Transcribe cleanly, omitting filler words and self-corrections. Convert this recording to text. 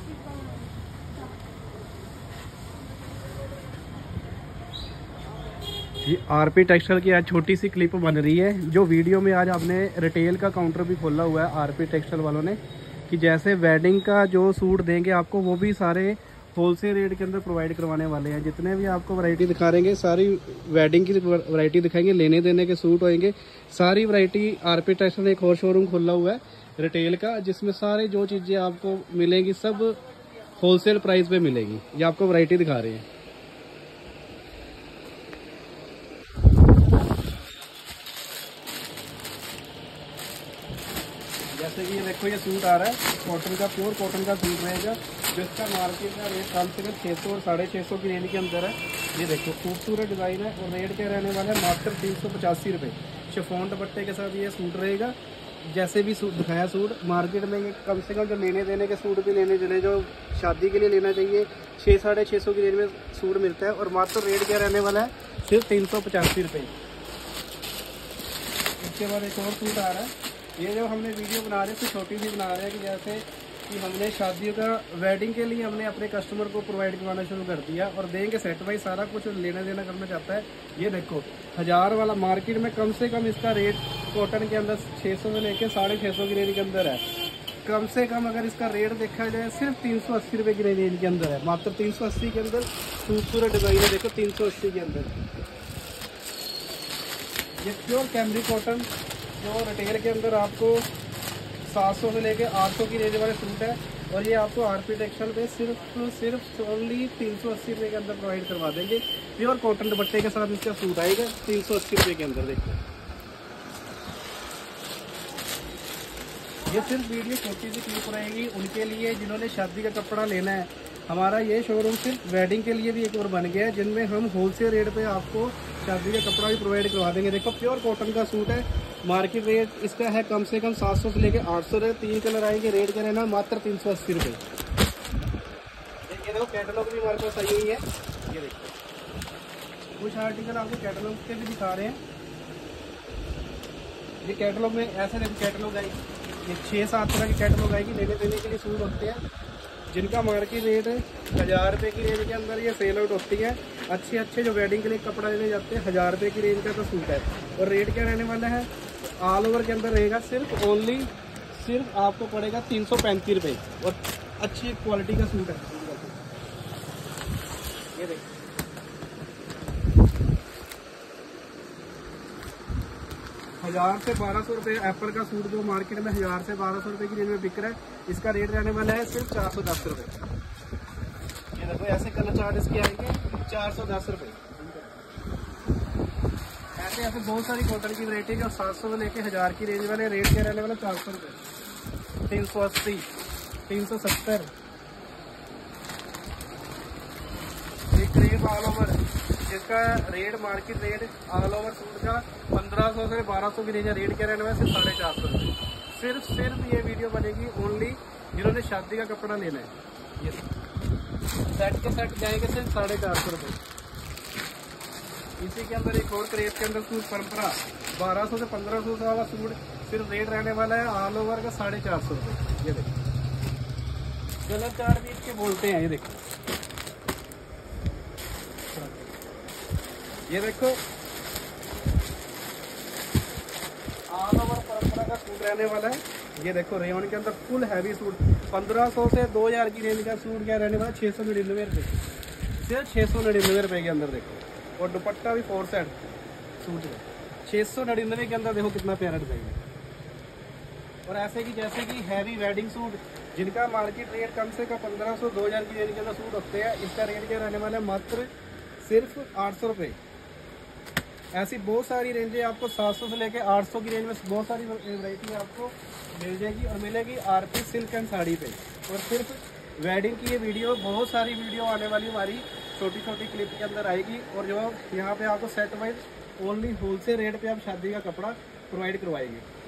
ये RP textile की आज छोटी सी क्लिप बन रही है। जो वीडियो में आज आपने रिटेल का काउंटर भी खोला हुआ है आरपी टेक्सटाइल वालों ने, कि जैसे वेडिंग का जो सूट देंगे आपको वो भी सारे होलसेल रेट के अंदर प्रोवाइड करवाने वाले हैं। जितने भी आपको वैरायटी दिखा रहेंगे सारी वेडिंग की वैरायटी दिखाएंगे, लेने देने के सूट होंगे, सारी वैरायटी। आरपी टेक्सटाइल एक और शोरूम खोला हुआ है रिटेल का, जिसमें सारे जो चीज़ें आपको मिलेंगी सब होलसेल प्राइस पे मिलेगी। ये आपको वैरायटी दिखा रहे हैं। जैसे कि ये देखो, ये सूट आ रहा है कॉटन का, प्योर कॉटन का सूट रहेगा, जिसका मार्केट का रेट कम से कम 600 और 650 की रेंज के अंदर है। ये देखो खूबसूरत डिज़ाइन है और रेट क्या रहने वाला है मात्र 385 रुपये। शिफॉन दुपट्टे के साथ ये सूट रहेगा। जैसे भी सूट दिखाया सूट मार्केट में ये कम से कम जो लेने देने के सूट भी लेने चले, जो शादी के लिए लेना चाहिए 600-650 की रेंज में सूट मिलता है। और मात्र रेट क्या रहने वाला है सिर्फ 385 रुपये। इसके बाद एक और सूट आ रहा है। ये जो हमने वीडियो बना रहे थे छोटी सी बना रहे हैं, कि जैसे कि हमने शादियों का वेडिंग के लिए हमने अपने कस्टमर को प्रोवाइड करवाना शुरू कर दिया और देंगे सेट वाइज सारा कुछ लेना देना करना चाहता है। ये देखो 1000 वाला मार्केट में कम से कम इसका रेट कॉटन के अंदर 600 से लेके 650 की रेंज के अंदर है। कम से कम अगर इसका रेट देखा जाए सिर्फ 380 रुपये की रेंज के अंदर है। मात्र 380 के अंदर खूबसूरत डिजाइन है। देखो 380 के अंदर ये प्योर कैमरी कॉटन जो रिटेल के अंदर आपको 700 से लेके 800 की रेंज वाले सूट है। और ये आपको आरपी टेक्सटाइल पे सिर्फ ओनली 380 रुपये के अंदर प्रोवाइड करवा देंगे। प्योर कॉटन दुपट्टे के साथ इसका सूट आएगा 380 रुपये के अंदर। देखो ये सिर्फ वीडियो छोटी सी क्लिप रहेगी उनके लिए जिन्होंने शादी का कपड़ा लेना है। हमारा ये शोरूम सिर्फ वेडिंग के लिए भी एक और बन गया है, जिनमें हम होलसेल रेट पे आपको शादी का कपड़ा भी प्रोवाइड करवा देंगे। देखो प्योर कॉटन का सूट है, मार्केट रेट इसका है कम से कम 700 से लेके 800 रुपये। 3 कलर आएंगे, रेट का रहना मात्र 380 रुपये। देखिए देखो कैटलॉग भी हमारे पास आई हुई है। ये देखो कुछ आर्टिकल आपको कैटलॉग के भी दिखा रहे हैं। ये कैटलॉग में ऐसे देखो कैटलॉग आएगी, ये 6-7 तरह की कैटलॉग आएगी। लेने देने के लिए सूट होते हैं जिनका मार्केट रेट है 1000 रुपये की रेंज के अंदर ये सेल आउट होती है। अच्छे जो वेडिंग के लिए कपड़ा लेने जाते हैं 1000 रुपये की रेंज का तो सूट है। और रेट क्या रहने वाला है ऑल ओवर के अंदर रहेगा सिर्फ आपको पड़ेगा 335 रुपये। और अच्छी क्वालिटी का सूट है। ये देखिए 1000 से 1200 रुपये एप्पल का सूट जो मार्केट में 1000 से 1200 रुपये की रेंज में बिक रहा है, इसका रेट रहने वाला है सिर्फ 410 रुपये। ये देखो ऐसे कलर चार्ट इसके आएंगे 410 रुपये। ऐसे बहुत सारी कॉटन की वैरायटी जो 700 से लेके 1000 की रेंज वाले रेट के रहने वाला 400 रुपये, 380, 370। एक क्रेप ऑल ओवर जिसका rate market rate all over suit का 1500 से 1200 की रेंज है। रेट क्या रहने वाला है सिर्फ 450 रुपये। सिर्फ ये वीडियो बनेगी ओनली जिन्होंने शादी का कपड़ा लेना है। ये सेट के सेट जाएंगे सिर्फ 450 रुपये। इसी के अंदर एक और क्रेप के अंदर सूट परंपरा 1200 से 1500 वाला सूट सिर्फ रेट रहने वाला है ऑल ओवर का 450 रुपये। ये देखो कलर चार्ट भी इसके बोलते हैं। ये देखो ऑल ओवर परंपरा का सूट रहने वाला है। ये देखो रेयन के अंदर फुल हैवी सूट 1500 से 2000 की रेंज का सूट क्या रहने वाला 699 रुपये, सिर्फ 699 रुपये के अंदर। देखो और दुपट्टा भी 4 सेट सूट है 699 के अंदर। देखो कितना प्यारा डिजाइन है। और ऐसे की जैसे कि हैवी वेडिंग सूट जिनका मार्केट रेट कम से कम 1500-2000 की रेंज के अंदर सूट होते हैं, इसका रेट क्या रहने वाला है मात्र सिर्फ 800 रुपये। ऐसी बहुत सारी रेंजें आपको 700 से लेकर 800 की रेंज में बहुत सारी वैरायटी आपको मिल जाएगी और मिलेगी आरपी सिल्क एंड साड़ी पे। और सिर्फ वेडिंग की ये वीडियो बहुत सारी वीडियो आने वाली हमारी छोटी क्लिप के अंदर आएगी। और जो यहाँ पे आपको set wise only wholesale rate पे आप शादी का कपड़ा प्रोवाइड करवाएंगे।